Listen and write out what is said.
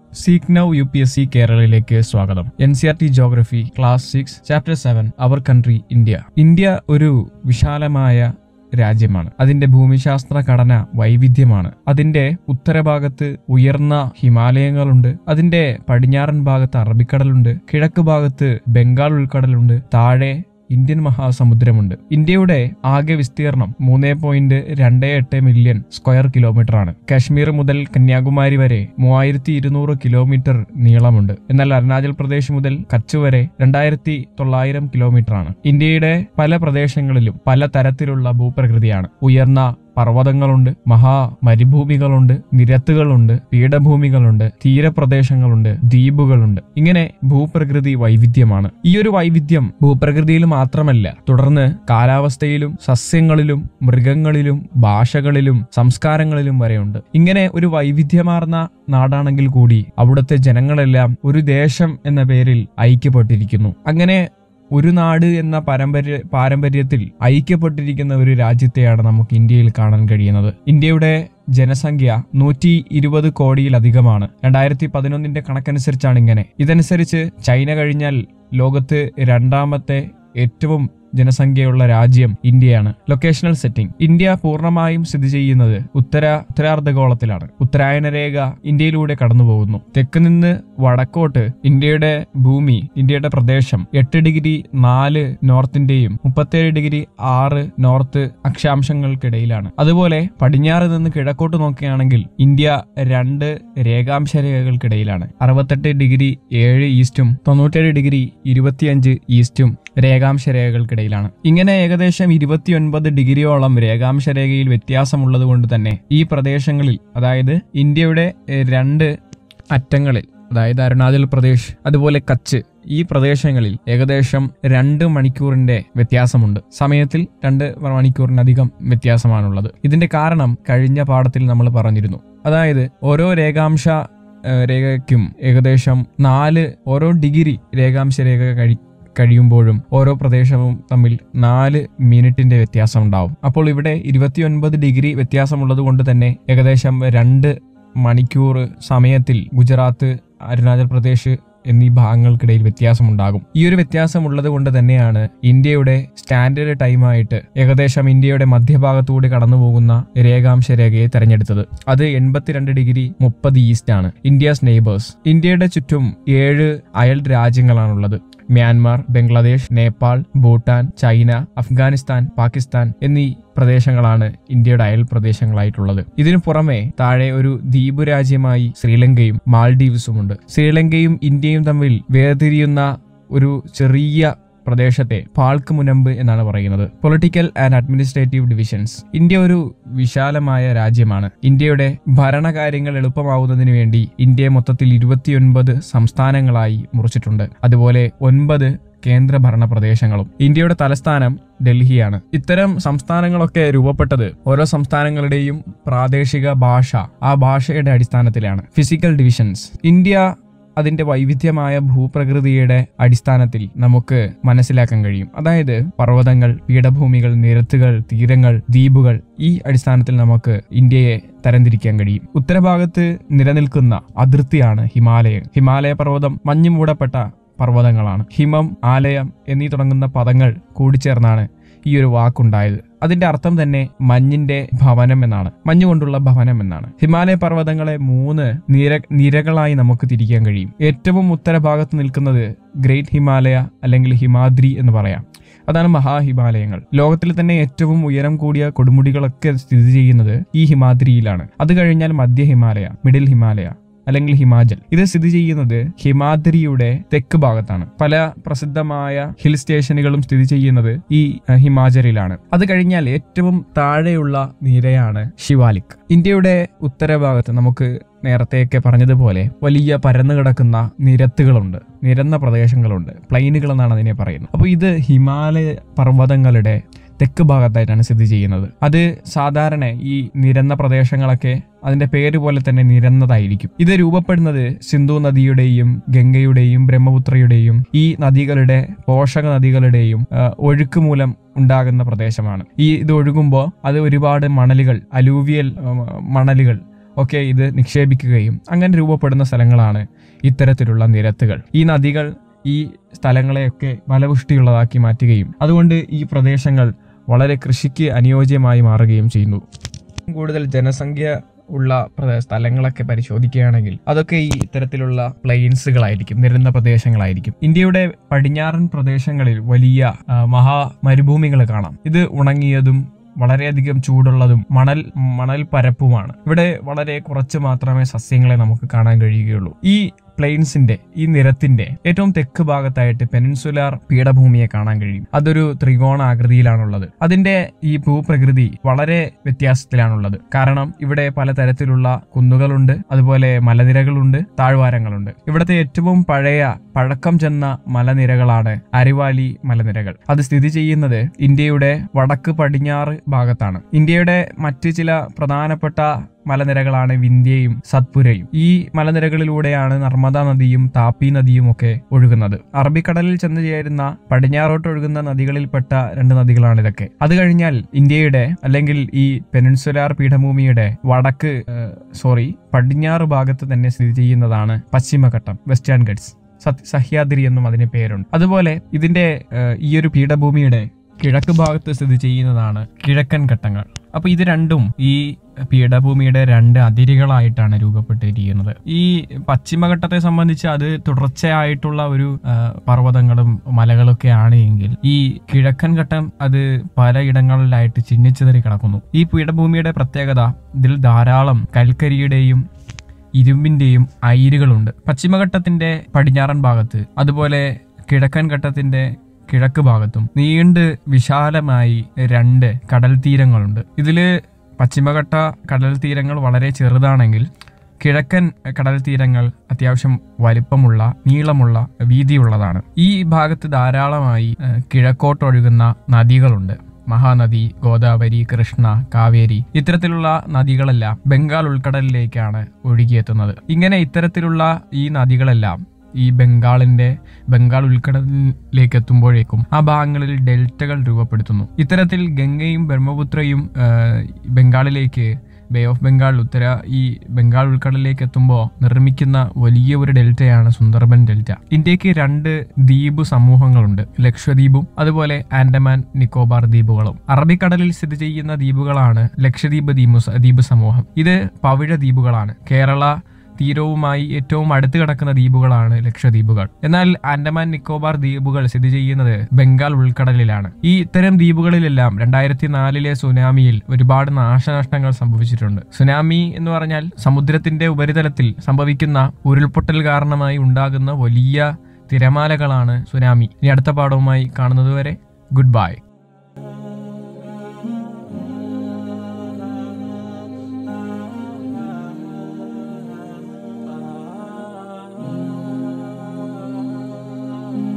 Seek now UPSC കേരളയിലേക്ക് സ്വാഗതം. NCERT geography class 6 chapter 7 our country India. India ഒരു വിശാലമായ രാജ്യമാണ്. അതിന്റെ ഭൂമിശാസ്ത്ര ഘടന വൈവിധ്യമാണ്. അതിന്റെ ഉത്തരഭാഗത്ത് ഉയർന്ന ഹിമാലയങ്ങളുണ്ട്. അതിന്റെ പടിഞ്ഞാറൻ ഭാഗത്ത് അറബിക്കടലുണ്ട്. കിഴക്ക് ഭാഗത്ത് ബംഗാൾ ഉൾക്കടലുണ്ട്. താഴെ ഇന്ത്യൻ മഹാസമുദ്രമുണ്ട്. ഇന്ത്യയുടെ ആകെ വിസ്തീർണം 3.28 മില്യൺ സ്ക്വയർ കിലോമീറ്റർ ആണ്. കാശ്മീർ മുതൽ കന്യാകുമാരി വരെ 3200 കിലോമീറ്റർ നീളമുണ്ട്. എന്നാൽ അരുണാചൽ പ്രദേശ് മുതൽ കച്ച് വരെ 2900 കിലോമീറ്റർ ആണ്. ഇന്ത്യയുടെ പല പ്രദേശങ്ങളിലും പല തരത്തിലുള്ള ഭൂപ്രകൃതിയാണ്. ഉയർന്ന പർവ്വതങ്ങളുണ്ട്, മരുഭൂമികളുണ്ട്, നിരത്തുകളുണ്ട്, പീഠഭൂമികളുണ്ട്, തീരപ്രദേശങ്ങളുണ്ട്, ദ്വീപുകളുണ്ട്. ഇങ്ങനെ ഭൂപ്രകൃതി വൈവിധ്യമാണ്. ഈ ഒരു വൈവിധ്യം ഭൂപ്രകൃതിയിൽ മാത്രമല്ല, തുടർന്ന് കാലാവസ്ഥയിലും സസ്യങ്ങളിലും മൃഗങ്ങളിലും ഭാഷകളിലും സംസ്കാരങ്ങളിലും വരെയുണ്ട്. ഇങ്ങനെ ഒരു വൈവിധ്യമാർന്ന നാടാണെങ്കിൽ കൂടി അവിടുത്തെ ജനങ്ങളെല്ലാം ഒരു ദേശം എന്ന പേരിൽ ഐക്യപ്പെട്ടിരിക്കുന്നു. അങ്ങനെ ഒരു നാട് എന്ന പാരമ്പര്യത്തിൽ ഐക്യപ്പെട്ടിരിക്കുന്ന ഒരു രാജ്യത്തെയാണ് നമുക്ക് ഇന്ത്യയിൽ കാണാൻ കഴിയുന്നത്. ഇന്ത്യയുടെ ജനസംഖ്യ 120 കോടിയിലധികമാണ്. 2011 കണക്കനുസരിച്ചാണ് ഇങ്ങനെ. ഇതനുസരിച്ച് ചൈന കഴിഞ്ഞാൽ ലോകത്ത് രണ്ടാമത്തെ ഏറ്റവും ജനസംഖ്യയുള്ള രാജ്യം ഇന്ത്യയാണ്. Locational setting. ഇന്ത്യ പൂർണ്ണമായും സ്ഥിതി ചെയ്യുന്നത് ഉത്തരാർദ്ധഗോളത്തിലാണ്. ഉത്തരായന രേഖ ഇന്ത്യയിലൂടെ കടന്നു പോകുന്നു. തെക്ക് നിന്ന് വടക്കോട്ട് ഇന്ത്യയുടെ പ്രദേശം 8 ഡിഗ്രി 4 നോർത്തിന്റെയും 37 ഡിഗ്രി 6 നോർത്ത് അക്ഷാംശങ്ങൾക്കിടയിലാണ്. അതുപോലെ പടിഞ്ഞാറ് നിന്ന് കിഴക്കോട്ട് നോക്കുകയാണെങ്കിൽ ഇന്ത്യ 2 രേഖാംശ രേഖകൾക്കിടയിലാണ്. 68 ഡിഗ്രി 7 ഈസ്റ്റും 97 ഡിഗ്രി 25 ഈസ്റ്റും രേഖാംശ രേഖകൾക്കിടയിലാണ്. ഇങ്ങനെ ഏകദേശം 29 ഡിഗ്രിയോളം രേഖാംശ രേഖയിൽ വ്യത്യാസമുള്ളത് കൊണ്ട് തന്നെ ഈ പ്രദേശങ്ങളിൽ, അതായത് ഇന്ത്യയുടെ 2 അറ്റങ്ങളിൽ, അതായത് അരുണാചൽ പ്രദേശ് അതുപോലെ കച്ച്, ഈ പ്രദേശങ്ങളിൽ ഏകദേശം 2 മണിക്കൂറിന്റെ വ്യത്യാസമുണ്ട്. സമയത്തിൽ 2 മണിക്കൂറിനധികം വ്യത്യാസമാണുള്ളത്. ഇതിന്റെ കാരണം കഴിഞ്ഞ പാഠത്തിൽ നമ്മൾ പറഞ്ഞിരുന്നു. അതായത് ഓരോ രേഖാംശ രേഖയ്ക്കും ഏകദേശം 4 ഓരോ ഡിഗ്രി രേഖാംശ രേഖ കഴിയുമ്പോഴും ഓരോ പ്രദേശവും തമ്മിൽ 4 മിനിറ്റിന്റെ വ്യത്യാസം ഉണ്ടാവും. അപ്പോൾ ഇവിടെ 29 ഡിഗ്രി വ്യത്യാസമുള്ളത് കൊണ്ട് തന്നെ ഏകദേശം 2 മണിക്കൂർ സമയത്തിൽ ഗുജറാത്ത്, അരുണാചൽ പ്രദേശ് എന്നീ ഭാഗങ്ങൾക്കിടയിൽ വ്യത്യാസമുണ്ടാകും. ഈ ഒരു വ്യത്യാസം ഉള്ളത് കൊണ്ട് തന്നെയാണ് ഇന്ത്യയുടെ സ്റ്റാൻഡേർഡ് ടൈമായിട്ട് ഏകദേശം ഇന്ത്യയുടെ മധ്യഭാഗത്തൂടെ കടന്നു പോകുന്ന രേഖാംശ രേഖയെ തെരഞ്ഞെടുത്തത്. അത് 82 ഡിഗ്രി 30 ഈസ്റ്റ് ആണ്. India's neighbours. ഇന്ത്യയുടെ ചുറ്റും 7 അയൽ രാജ്യങ്ങളാണുള്ളത്. മ്യാൻമാർ, ബംഗ്ലാദേശ്, നേപ്പാൾ, ഭൂട്ടാൻ, ചൈന, അഫ്ഗാനിസ്ഥാൻ, പാകിസ്ഥാൻ എന്നീ പ്രദേശങ്ങളാണ് ഇന്ത്യയുടെ അയൽ പ്രദേശങ്ങളായിട്ടുള്ളത്. ഇതിനു പുറമെ താഴെ ഒരു ദ്വീപ് രാജ്യമായി ശ്രീലങ്കയും മാൽഡീവ്സുമുണ്ട്. ശ്രീലങ്കയും ഇന്ത്യയും തമ്മിൽ വേർതിരിയുന്ന ഒരു ചെറിയ പ്രദേശത്തെ പാൾക്ക് മുനമ്പ് എന്നാണ് പറയുന്നത്. Political and administrative divisions. India ഒരു വിശാലമായ രാജ്യമാണ്. ഇന്ത്യയുടെ ഭരണകാര്യങ്ങൾ എളുപ്പമാവുന്നതിന് വേണ്ടി ഇന്ത്യയെ മൊത്തത്തിൽ 29 സംസ്ഥാനങ്ങളായി മുറിച്ചിട്ടുണ്ട്. അതുപോലെ 9 കേന്ദ്രഭരണ പ്രദേശങ്ങളും. ഇന്ത്യയുടെ തലസ്ഥാനം ഡൽഹിയാണ്. ഇത്തരം സംസ്ഥാനങ്ങളൊക്കെ രൂപപ്പെട്ടത് ഓരോ സംസ്ഥാനങ്ങളുടെയും പ്രാദേശിക ഭാഷ, ആ ഭാഷയുടെ അടിസ്ഥാനത്തിലാണ്. Physical divisions. ഇന്ത്യ അതിന്റെ വൈവിധ്യമായ ഭൂപ്രകൃതിയുടെ അടിസ്ഥാനത്തിൽ നമുക്ക് മനസ്സിലാക്കാൻ കഴിയും. അതായത് പർവ്വതങ്ങൾ, പീഠഭൂമികൾ, നിരത്തുകൾ, തീരങ്ങൾ, ദ്വീപുകൾ, ഈ അടിസ്ഥാനത്തിൽ നമുക്ക് ഇന്ത്യയെ തരംതിരിക്കാൻ കഴിയും. ഉത്തരഭാഗത്ത് നിലനിൽക്കുന്ന അതിർത്തിയാണ് ഹിമാലയം. ഹിമാലയ പർവ്വതം മഞ്ഞ് മൂടപ്പെട്ട പർവ്വതങ്ങളാണ്. ഹിമം, ആലയം എന്നീ തുടങ്ങുന്ന പദങ്ങൾ കൂടിച്ചേർന്നാണ് ഈ ഒരു വാക്കുണ്ടായത്. അതിന്റെ അർത്ഥം തന്നെ മഞ്ഞിന്റെ ഭവനം എന്നാണ്, മഞ്ഞുകൊണ്ടുള്ള ഭവനം എന്നാണ്. ഹിമാലയ പർവ്വതങ്ങളെ 3 നിരകളായി നമുക്ക് തിരിക്കാൻ കഴിയും. ഏറ്റവും ഉത്തരഭാഗത്ത് നിൽക്കുന്നത് ഗ്രേറ്റ് ഹിമാലയ അല്ലെങ്കിൽ ഹിമാദ്രി എന്ന് പറയാം. അതാണ് മഹാഹിമാലയങ്ങൾ. ലോകത്തിൽ തന്നെ ഏറ്റവും ഉയരം കൂടിയ കൊടുമുടികളൊക്കെ സ്ഥിതി ചെയ്യുന്നത് ഈ ഹിമാദ്രിയിലാണ്. അത് കഴിഞ്ഞാൽ മധ്യ ഹിമാലയ, മിഡിൽ ഹിമാലയ അല്ലെങ്കിൽ ഹിമാചൽ. ഇത് സ്ഥിതി ചെയ്യുന്നത് ഹിമാദ്രിയുടെ തെക്ക് ഭാഗത്താണ്. പല പ്രസിദ്ധമായ ഹിൽ സ്റ്റേഷനുകളും സ്ഥിതി ചെയ്യുന്നത് ഈ ഹിമാചലിലാണ്. അത് കഴിഞ്ഞാൽ ഏറ്റവും താഴെയുള്ള നിരയാണ് ശിവാലിക്. ഇന്ത്യയുടെ ഉത്തരഭാഗത്ത് നമുക്ക് നേരത്തെയൊക്കെ പറഞ്ഞതുപോലെ വലിയ പരന്നു കിടക്കുന്ന നിരത്തുകളുണ്ട്, നിരന്ന പ്രദേശങ്ങളുണ്ട്, പ്ലെയിനുകൾ എന്നാണ് അതിനെ പറയുന്നത്. അപ്പോൾ ഇത് ഹിമാലയ പർവ്വതങ്ങളുടെ തെക്ക് ഭാഗത്തായിട്ടാണ് സ്ഥിതി ചെയ്യുന്നത്. അത് സാധാരണ ഈ നിരന്ന പ്രദേശങ്ങളൊക്കെ അതിന്റെ പേര് പോലെ തന്നെ നിരന്നതായിരിക്കും. ഇത് രൂപപ്പെടുന്നത് സിന്ധു നദിയുടെയും ഗംഗയുടെയും ബ്രഹ്മപുത്രയുടെയും ഈ നദികളുടെ, പോഷക നദികളുടെയും ഒഴുക്ക് മൂലം ഉണ്ടാകുന്ന പ്രദേശമാണ്. ഇത് ഒഴുകുമ്പോൾ അത് ഒരുപാട് മണലുകൾ, അലൂവിയൽ മണലുകൾ ഒക്കെ ഇത് നിക്ഷേപിക്കുകയും അങ്ങനെ രൂപപ്പെടുന്ന സ്ഥലങ്ങളാണ് ഇത്തരത്തിലുള്ള നിരത്തുകൾ. ഈ നദികൾ ഈ സ്ഥലങ്ങളെയൊക്കെ ഫലപുഷ്ടിയുള്ളതാക്കി മാറ്റുകയും അതുകൊണ്ട് ഈ പ്രദേശങ്ങൾ വളരെ കൃഷിക്ക് അനുയോജ്യമായി മാറുകയും ചെയ്യുന്നു. കൂടുതൽ ജനസംഖ്യ ഉള്ള സ്ഥലങ്ങളൊക്കെ പരിശോധിക്കുകയാണെങ്കിൽ അതൊക്കെ ഈ ഇത്തരത്തിലുള്ള പ്ലെയിൻസുകളായിരിക്കും, നിരന്ന പ്രദേശങ്ങളായിരിക്കും. ഇന്ത്യയുടെ പടിഞ്ഞാറൻ പ്രദേശങ്ങളിൽ വലിയ മരുഭൂമികൾ കാണാം. ഇത് ഉണങ്ങിയതും വളരെയധികം ചൂടുള്ളതും മണൽ പരപ്പുമാണ്. ഇവിടെ വളരെ കുറച്ച് മാത്രമേ സസ്യങ്ങളെ നമുക്ക് കാണാൻ കഴിയുകയുള്ളൂ. ഈ പ്ലെയിൻസിന്റെ ഈ നിരത്തിന്റെ ഏറ്റവും തെക്ക് ഭാഗത്തായിട്ട് പെനിൻസുലാർ പീഠഭൂമിയെ കാണാൻ കഴിയും. അതൊരു ത്രികോണാകൃതിയിലാണുള്ളത്. അതിന്റെ ഈ ഭൂപ്രകൃതി വളരെ വ്യത്യാസത്തിലാണുള്ളത്. കാരണം ഇവിടെ പലതരത്തിലുള്ള കുന്നുകളുണ്ട്, അതുപോലെ മലനിരകളുണ്ട്, താഴ്വാരങ്ങളുണ്ട്. ഇവിടുത്തെ ഏറ്റവും പഴക്കം ചെന്ന മലനിരകളാണ് അരിവാലി മലനിരകൾ. അത് സ്ഥിതി ചെയ്യുന്നത് ഇന്ത്യയുടെ വടക്ക് പടിഞ്ഞാറ് ഭാഗത്താണ്. ഇന്ത്യയുടെ മറ്റ് ചില പ്രധാനപ്പെട്ട മലനിരകളാണ് വിന്ധ്യയും സത്പുരയും. ഈ മലനിരകളിലൂടെയാണ് നർമ്മദ നദിയും താപി നദിയും ഒക്കെ ഒഴുകുന്നത്. അറബിക്കടലിൽ ചെന്ന് ചേരുന്ന പടിഞ്ഞാറോട്ട് ഒഴുകുന്ന നദികളിൽപ്പെട്ട 2 നദികളാണ് ഇതൊക്കെ. അത് കഴിഞ്ഞാൽ ഇന്ത്യയുടെ അല്ലെങ്കിൽ ഈ പെനിൻസുലാർ പീഠഭൂമിയുടെ പടിഞ്ഞാറ് ഭാഗത്ത് തന്നെ സ്ഥിതി ചെയ്യുന്നതാണ് പശ്ചിമഘട്ടം, വെസ്റ്റേൺ ഗട്ട്സ്. സഹ്യാദ്രി എന്നും അതിന് പേരുണ്ട്. അതുപോലെ ഇതിന്റെ ഈ ഒരു പീഠഭൂമിയുടെ കിഴക്ക് ഭാഗത്ത് സ്ഥിതി ചെയ്യുന്നതാണ് കിഴക്കൻ ഘട്ടങ്ങൾ. അപ്പൊ ഇത് രണ്ടും ഈ പീഠഭൂമിയുടെ 2 അതിരുകളായിട്ടാണ് രൂപപ്പെട്ടിരിക്കുന്നത്. ഈ പശ്ചിമഘട്ടത്തെ സംബന്ധിച്ച് അത് തുടർച്ചയായിട്ടുള്ള ഒരു പർവ്വതങ്ങളും മലകളൊക്കെ ആണ് എങ്കിൽ ഈ കിഴക്കൻ ഘട്ടം അത് പലയിടങ്ങളിലായിട്ട് ചിന്നിച്ചിതറി കിടക്കുന്നു. ഈ പീഠഭൂമിയുടെ പ്രത്യേകത ഇതിൽ ധാരാളം കൽക്കരിയുടെയും ഇരുമ്പിന്റെയും അയിരുകളുണ്ട്. പശ്ചിമഘട്ടത്തിന്റെ പടിഞ്ഞാറൻ ഭാഗത്ത് അതുപോലെ കിഴക്കൻ ഘട്ടത്തിന്റെ കിഴക്ക് ഭാഗത്തും നീണ്ട് വിശാലമായി 2 കടൽ തീരങ്ങളുണ്ട്. ഇതില് പശ്ചിമഘട്ട കടൽ തീരങ്ങൾ വളരെ ചെറുതാണെങ്കിൽ കിഴക്കൻ കടൽ തീരങ്ങൾ അത്യാവശ്യം വലിപ്പമുള്ള, നീളമുള്ള, വീതിയുള്ളതാണ്. ഈ ഭാഗത്ത് ധാരാളമായി കിഴക്കോട്ടൊഴുകുന്ന നദികളുണ്ട്. മഹാനദി, ഗോദാവരി, കൃഷ്ണ, കാവേരി ഇത്തരത്തിലുള്ള നദികളെല്ലാം ബംഗാൾ ഉൾക്കടലിലേക്കാണ് ഒഴുകിയെത്തുന്നത്. ഇങ്ങനെ ഇത്തരത്തിലുള്ള ഈ നദികളെല്ലാം ഈ ബംഗാൾ ഉൾക്കടലിലേക്ക് എത്തുമ്പോഴേക്കും ആ ഭാഗങ്ങളിൽ ഡെൽറ്റകൾ രൂപപ്പെടുത്തുന്നു. ഇത്തരത്തിൽ ഗംഗയും ബ്രഹ്മപുത്രയും ബംഗാളിലേക്ക് ബേ ഓഫ് ബംഗാൾ ഈ ബംഗാൾ ഉൾക്കടലിലേക്ക് എത്തുമ്പോൾ നിർമ്മിക്കുന്ന വലിയ ഒരു ഡെൽറ്റയാണ് സുന്ദർബൻ ഡെൽറ്റ. ഇന്ത്യക്ക് 2 ദ്വീപ് സമൂഹങ്ങളുണ്ട്, ലക്ഷദ്വീപും അതുപോലെ ആൻഡമാൻ നിക്കോബാർ ദ്വീപുകളും. അറബിക്കടലിൽ സ്ഥിതി ചെയ്യുന്ന ദ്വീപുകളാണ് ലക്ഷദ്വീപ് ദ്വീപ് സമൂഹം. ഇത് പവിഴ ദ്വീപുകളാണ്. കേരള തീരവുമായി ഏറ്റവും അടുത്ത് കിടക്കുന്ന ദ്വീപുകളാണ് ലക്ഷദ്വീപുകൾ. എന്നാൽ ആൻഡമാൻ നിക്കോബാർ ദ്വീപുകൾ സ്ഥിതി ചെയ്യുന്നത് ബംഗാൾ ഉൾക്കടലിലാണ്. ഈ ഇത്തരം ദ്വീപുകളിലെല്ലാം 2004 സുനാമിയിൽ ഒരുപാട് നാശനഷ്ടങ്ങൾ സംഭവിച്ചിട്ടുണ്ട്. സുനാമി എന്ന് പറഞ്ഞാൽ സമുദ്രത്തിന്റെ ഉപരിതലത്തിൽ സംഭവിക്കുന്ന ഉരുൾപൊട്ടൽ കാരണമായി ഉണ്ടാകുന്ന വലിയ തിരമാലകളാണ് സുനാമി. ഇനി അടുത്ത പാഠവുമായി കാണുന്നതുവരെ ഗുഡ് ബൈ.